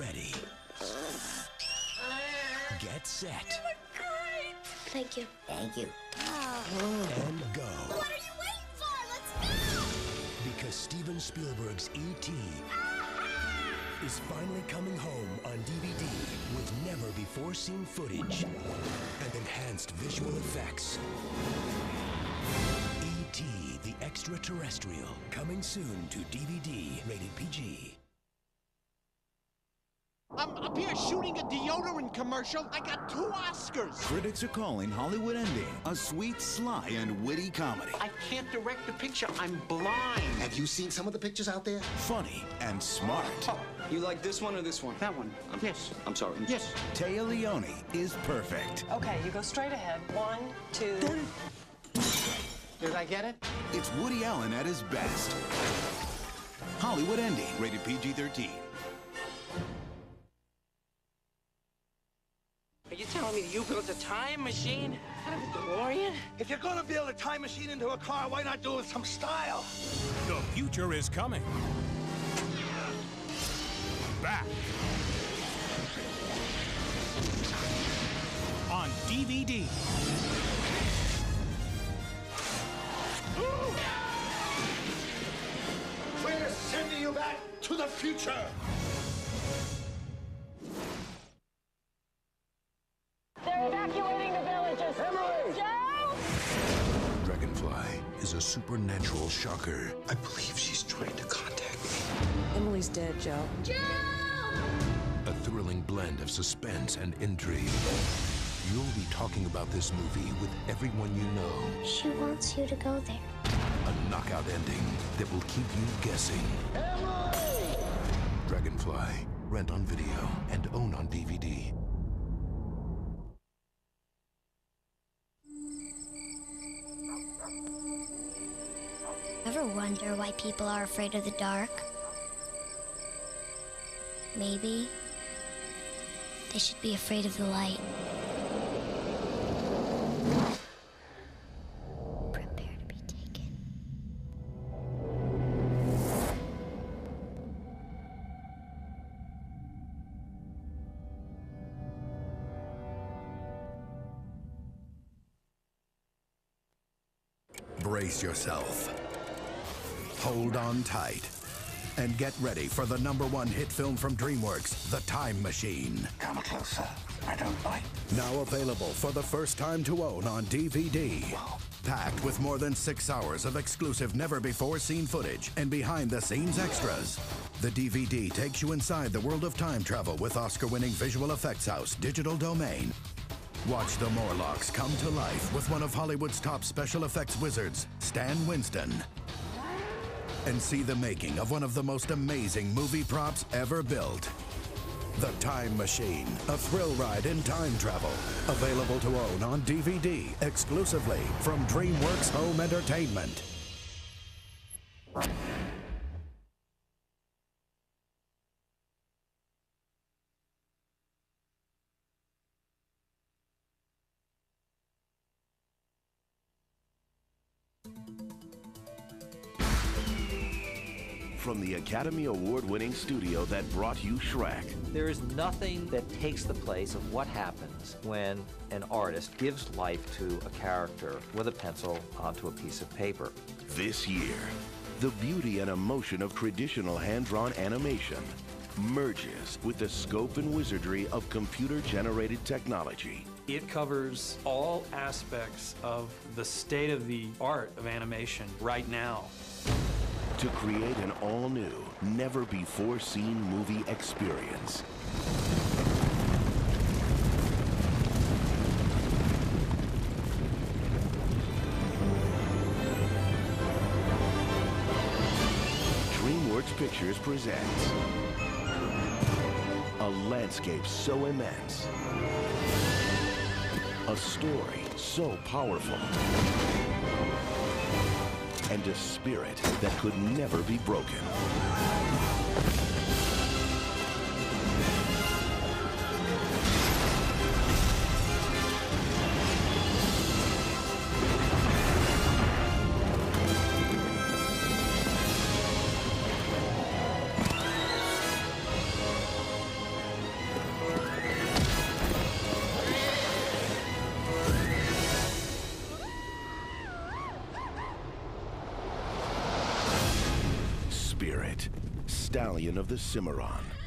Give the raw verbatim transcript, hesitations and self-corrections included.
ready. Get set. You look great. Thank you. Thank you. And go. What are you waiting for? Let's go! Because Steven Spielberg's E T is finally coming home on D V D with never-before-seen footage and enhanced visual effects. E T the Extraterrestrial, coming soon to D V D, rated P G. I'm up here shooting a deodorant commercial. I got two Oscars. Critics are calling Hollywood Ending a sweet, sly, and witty comedy. I can't direct the picture. I'm blind. Have you seen some of the pictures out there? Funny and smart. Oh, You like this one or this one? that one. I'm, Yes. I'm sorry. Yes. Téa Leoni is perfect. Okay, you go straight ahead. One, two. Did I get it? It's Woody Allen at his best. Hollywood Ending, rated P G thirteen. Are you telling me you built a time machine out of a DeLorean? If you're gonna build a time machine into a car, why not do it with some style? The future is coming. Back. On D V D. We're sending you back to the future. They're evacuating the villages. Emily! Joe! Dragonfly is a supernatural shocker. I believe she's trying to contact me. Emily's dead, Joe. A thrilling blend of suspense and intrigue. You'll be talking about this movie with everyone you know. She wants you to go there. A knockout ending that will keep you guessing. Emily! Dragonfly. Rent on video and own on D V D. Ever wonder why people are afraid of the dark? Maybe they should be afraid of the light. Prepare to be taken. Brace yourself. Hold on tight. And get ready for the number one hit film from DreamWorks, The Time Machine. Come closer. I don't bite. Now available for the first time to own on D V D. Packed with more than six hours of exclusive never-before-seen footage and behind-the-scenes extras. The D V D takes you inside the world of time travel with Oscar-winning visual effects house Digital Domain. Watch the Morlocks come to life with one of Hollywood's top special effects wizards, Stan Winston. And see the making of one of the most amazing movie props ever built. The Time Machine, a thrill ride in time travel. Available to own on D V D exclusively from DreamWorks Home Entertainment. From the Academy Award-winning studio that brought you Shrek. There is nothing that takes the place of what happens when an artist gives life to a character with a pencil onto a piece of paper. This year, the beauty and emotion of traditional hand-drawn animation merges with the scope and wizardry of computer-generated technology. It covers all aspects of the state of the art of animation right now. To create an all-new, never-before-seen movie experience. DreamWorks Pictures presents a landscape so immense, a story so powerful, and a spirit that could never be broken. stallion of the Cimarron.